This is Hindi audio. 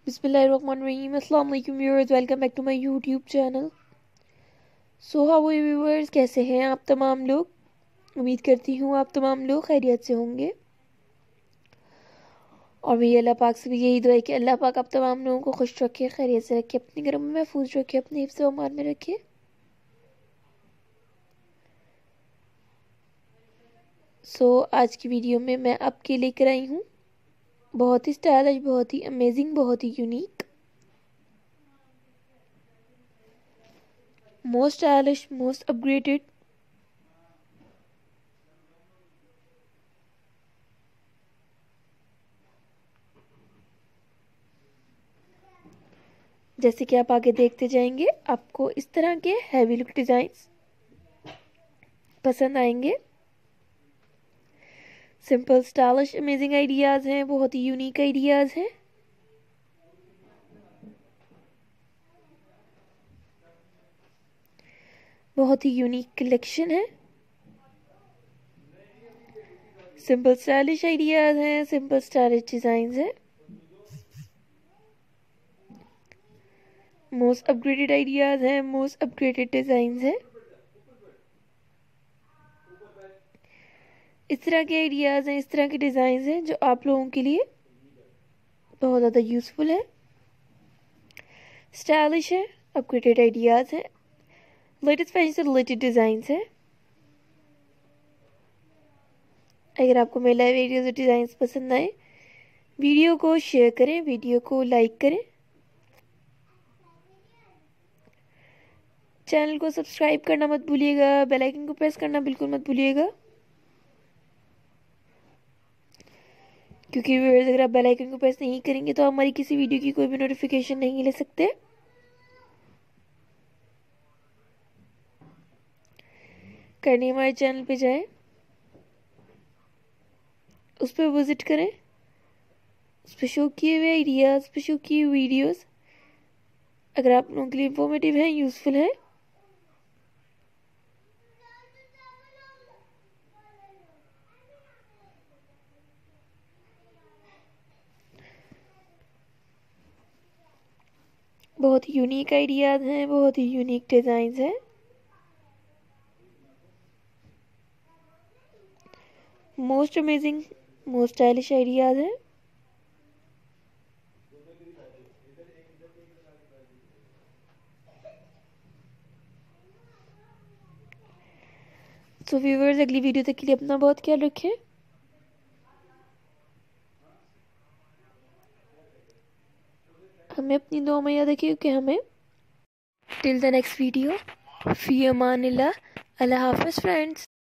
बिस्मिल्लाहिर्रहमानिर्रहीम। अस्सलाम वालेकुम viewers, welcome back to my YouTube channel. So how are viewers, कैसे हैं आप तमाम लोग? उम्मीद करती हूँ आप तमाम लोग खैरियत से होंगे और मेरी अल्लाह पाक से भी यही दुआ है कि अल्लाह पाक आप तमाम लोगों को खुश रखे, खैरियत से रखे, अपने घरों में महफूज रखे, अपने हिफ्ज़ व अमान में रखे। आज की वीडियो में मैं आपके लेकर आई हूँ बहुत ही स्टाइलिश, बहुत ही अमेजिंग, बहुत ही unique, most stylish, most upgraded जैसे कि आप आगे देखते जाएंगे आपको इस तरह के हैवी लुक डिजाइन्स पसंद आएंगे। सिंपल स्टाइलिश अमेजिंग आइडियाज हैं, बहुत ही यूनिक आइडियाज हैं। बहुत ही यूनिक कलेक्शन है। सिंपल स्टाइलिश आइडियाज हैं, सिंपल स्टाइलिश डिजाइन्स हैं, मोस्ट अपग्रेडेड आइडियाज हैं, मोस्ट अपग्रेडेड डिजाइन्स हैं। इस तरह के आइडियाज हैं, इस तरह के डिजाइन्स हैं जो आप लोगों के लिए बहुत ज़्यादा यूजफुल है, स्टाइलिश है, अपग्रेडेड आइडियाज हैं, लेटेस्ट फैशन से रिलेटेड डिजाइन्स हैं। अगर आपको मेरे लाइव वीडियोस और डिजाइन्स पसंद आए, वीडियो को शेयर करें, वीडियो को लाइक करें, चैनल को सब्सक्राइब करना मत भूलिएगा, बेल आइकन को प्रेस करना बिल्कुल मत भूलिएगा, क्योंकि व्यूअर्स अगर आप बेल आइकन को प्रेस नहीं करेंगे तो हमारी किसी वीडियो की कोई भी नोटिफिकेशन नहीं ले सकते। करने हमारे चैनल पे जाएं, उस पर विजिट करें, उस पर शो किए हुए आइडियाज, उस पर शो किए हुए वीडियोस अगर आप लोगों के लिए इंफॉर्मेटिव हैं, यूजफुल हैं, बहुत ही यूनिक आइडियाज हैं, बहुत ही यूनिक डिजाइन्स हैं, most amazing, most stylish ideas हैं। व्यूअर्स अगली वीडियो तक के लिए अपना बहुत ख्याल रखें। हमें अपनी दुआ में याद रखिए कि हमें टिल द नेक्स्ट वीडियो, फी अमानिल्लाह, अल्लाह हाफिज़ फ्रेंड्स।